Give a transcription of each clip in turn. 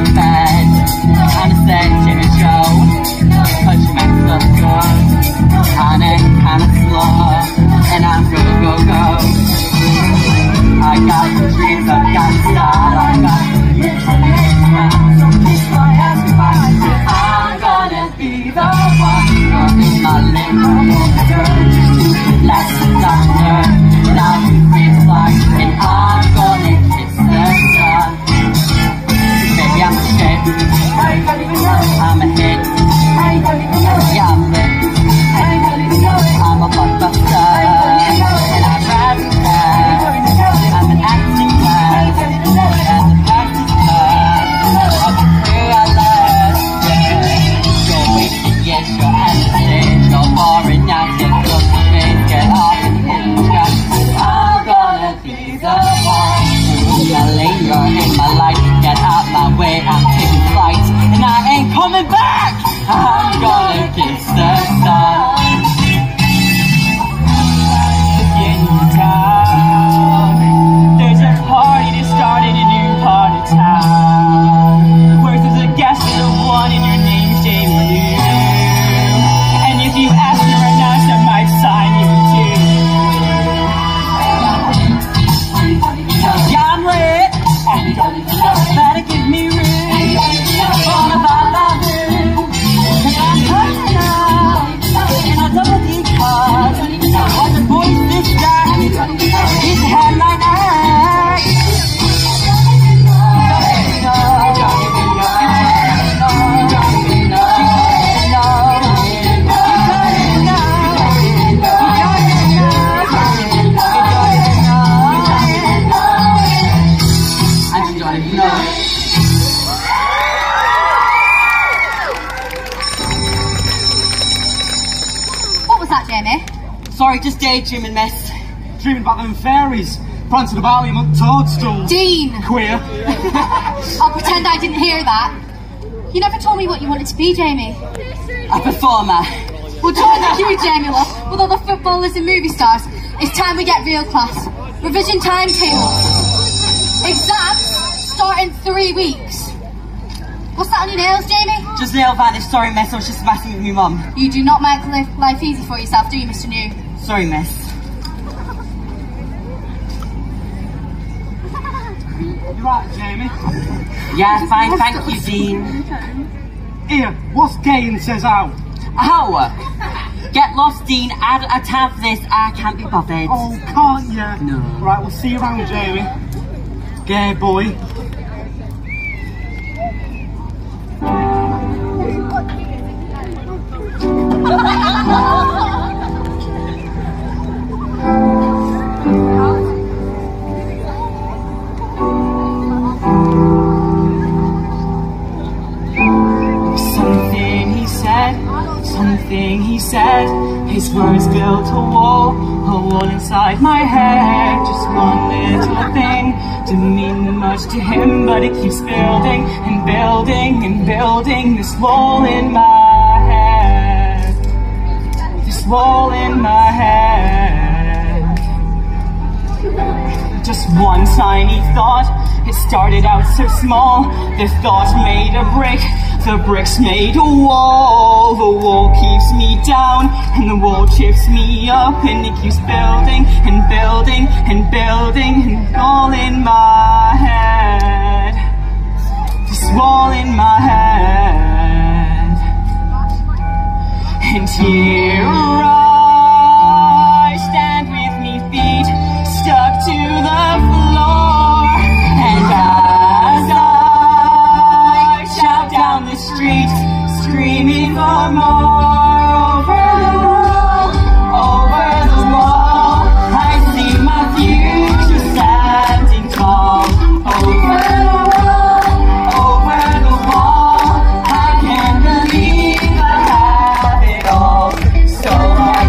in bed, and I said, Jimmy Joe, cause you make stuff good, and it's kinda slow, and I'm gonna go. I got the dreams, I've got the style, I got the youth, so kiss my ass goodbye. I'm gonna be the one, in my living lessons I learned, now you reflect, and I'm gonna kiss the sun. Baby, I'm a shit, I'm a hit, yeah, I'm lit, I'm a blockbuster, and I'm rad, I'm an acting class, and the practice class of the crew I love. You're wasting years, you're endless, you're boring, now get close to me, get off and hit the track. I'm gonna be the one who's yelling, you're in my life, get out my way, I'm taking flight, and I ain't coming back. I'm gonna kiss the sun. In town, there's a party that started a new part of town, where there's a guest of one and your name's Jamie. And if you ask her right now, she might sign you too. Yeah, I'm lit, better give me room, all about that room. And I'm hurt now, and I double the cards, what the boys this guy, he's a headline act. What was that, Jamie? Sorry, just daydreaming, miss. Dreaming about them fairies, prancing about him on toadstools. Dean! Queer. I'll pretend I didn't hear that. You never told me what you wanted to be, Jamie. A performer. Well, join the queue, Jamie, love, with all the footballers and movie stars. It's time we get real class. Revision timetable. Exams start in 3 weeks. What's that on your nails, Jamie? Just nail vanish, sorry miss, I was just messing with my mum. You do not make life easy for yourself, do you, Mr. New? Sorry miss. You right, Jamie? Yeah, fine, thank you, Dean. Here, what's Gain says out? Ow! Get lost, Dean, add a tab for this, I can't be bothered. Oh, can't you? No. Right, we'll see you around, Jamie. Gay boy. Something he said, his words built a wall inside my head. Just one little thing didn't mean much to him, but it keeps building and building and building. This wall in my head, this wall in my head. Just one tiny thought, it started out so small. The thought made a brick, the bricks made a wall. The wall keeps me down, and the wall chips me up, and it keeps building and building and building, and all in my head, this wall in my head. And here I stand with me feet stuck to the floor, and as I shout down the street, screaming for more. Over the wall, I see my future standing tall. Over the wall, I can't believe I have it all. So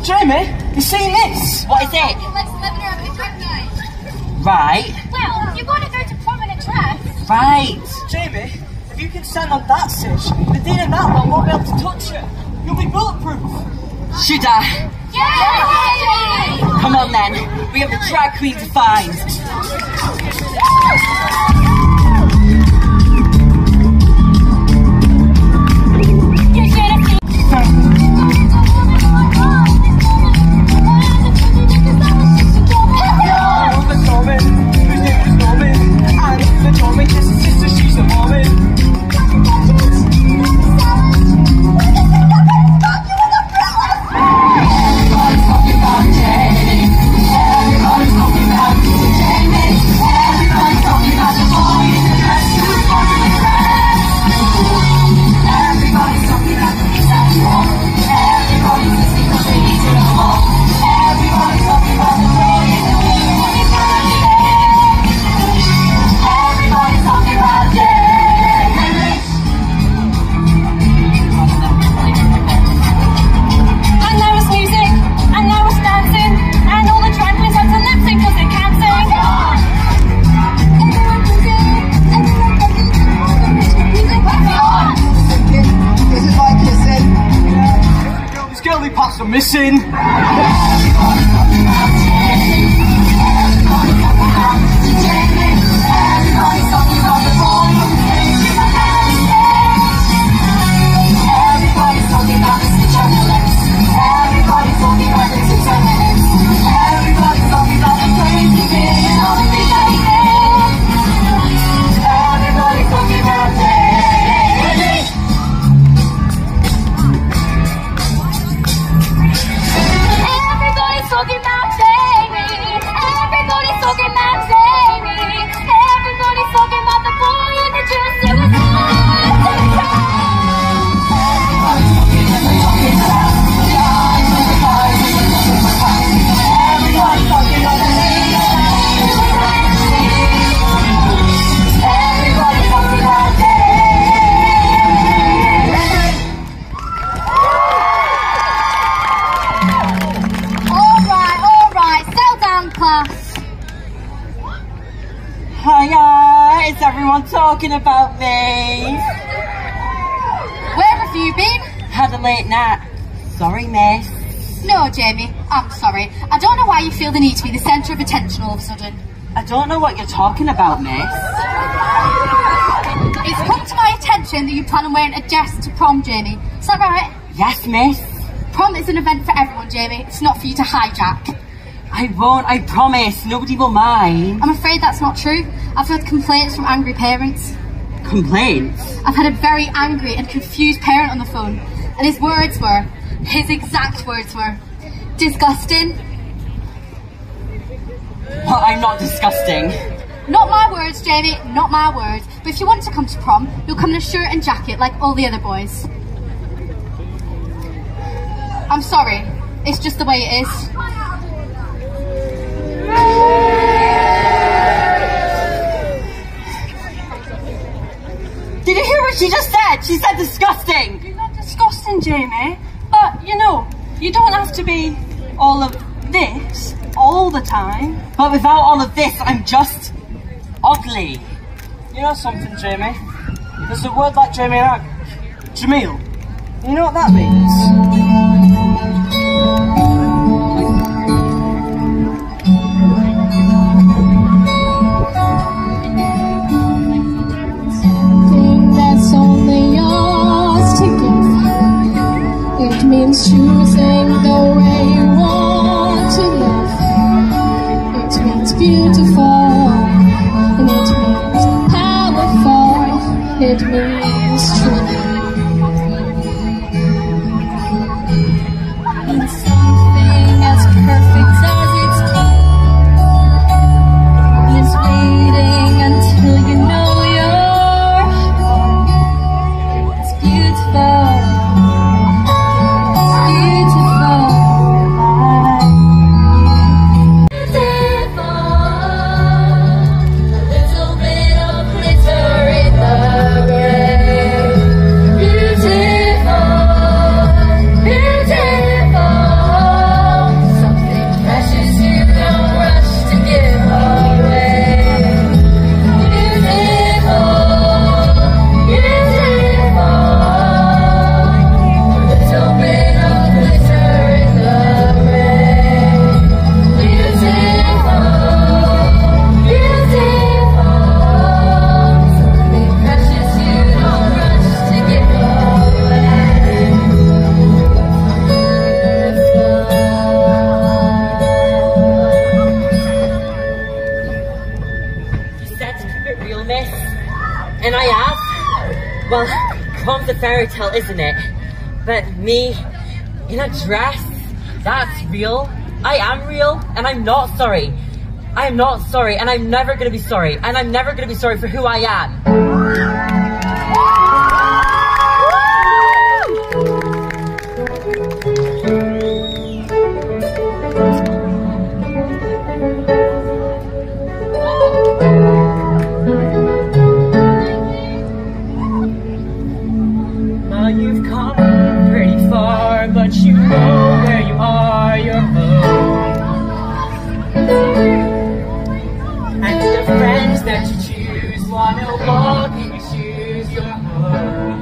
Jamie, you seen this? What is it? Let's live in our drag night. Right. Well, you want to go to prom in a dress? Right. Jamie, if you can stand on that stage, the dean and that one won't be able to touch you. You'll be bulletproof. Should I? Yay! Come on then. We have the drag queen to find. Parts are missing. Hiya, is everyone talking about me? Where have you been? Had a late night. Sorry, miss. No, Jamie, I'm sorry. I don't know why you feel the need to be the centre of attention all of a sudden. I don't know what you're talking about, miss. It's come to my attention that you plan on wearing a dress to prom, Jamie. Is that right? Yes, miss. Prom is an event for everyone, Jamie. It's not for you to hijack. I won't, I promise. Nobody will mind. I'm afraid that's not true. I've heard complaints from angry parents. Complaints? I've had a very angry and confused parent on the phone, and his exact words were, disgusting. Well, I'm not disgusting. Not my words, Jamie, not my words. But if you want to come to prom, you'll come in a shirt and jacket like all the other boys. I'm sorry, it's just the way it is. Did you hear what she just said? She said disgusting. You're not disgusting, Jamie. But, you know, you don't have to be all of this all the time. But without all of this, I'm just ugly. You know something, Jamie? There's a word like Jamie and I. Jamil. You know what that means? Choosing the way you want to live. It means beautiful, and it means powerful, it means true. It's something as perfect as it's cute. It's waiting until you know you're. It's beautiful. Well, home's a fairy tale, isn't it? But me, in a dress, that's real. I am real, and I'm not sorry. I am not sorry, and I'm never gonna be sorry. And I'm never gonna be sorry for who I am. Now you've come pretty far, but you know where you are, you're home. And the friends that you choose wanna walk in your shoes, you're home.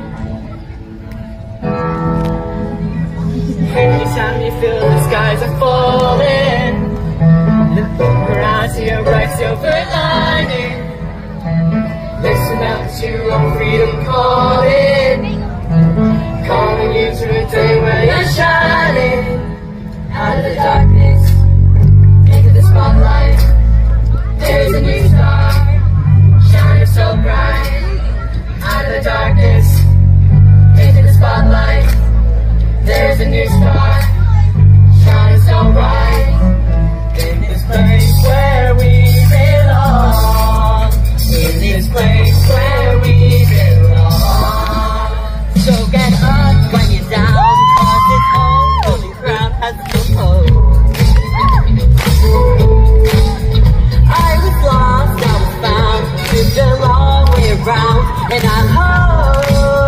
Anytime you feel the skies are falling, look around to your bright silver lining. Listen out to your freedom calling, calling you to a day where you're shining. Out of the darkness, into the spotlight, there's a new star, shining so bright. Out of the darkness, into the spotlight, there's a new star, shining so bright. In this place where we belong, in this place where we belong. So get up when you're down, 'cause this whole golden crown has no hope. I was lost, I was found, took the long way around, and I'm home.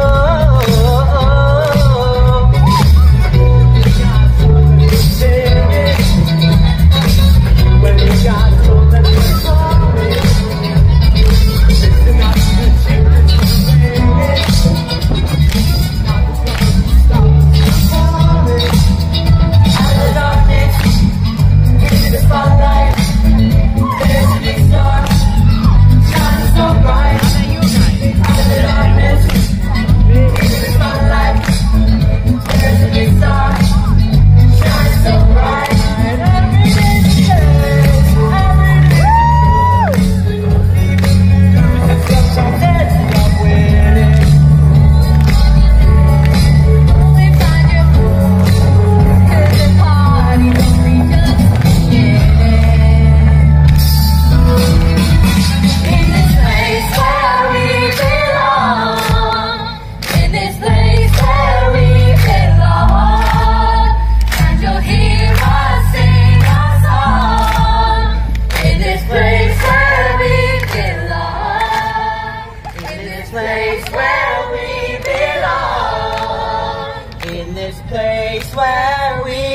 When we got told that we're sorry, listen up to the children singing. Out of the darkness, into the spotlight, there's a big star, shining so bright. Out of the darkness, into the spotlight, there's a big star, shining so bright. And every day, place where we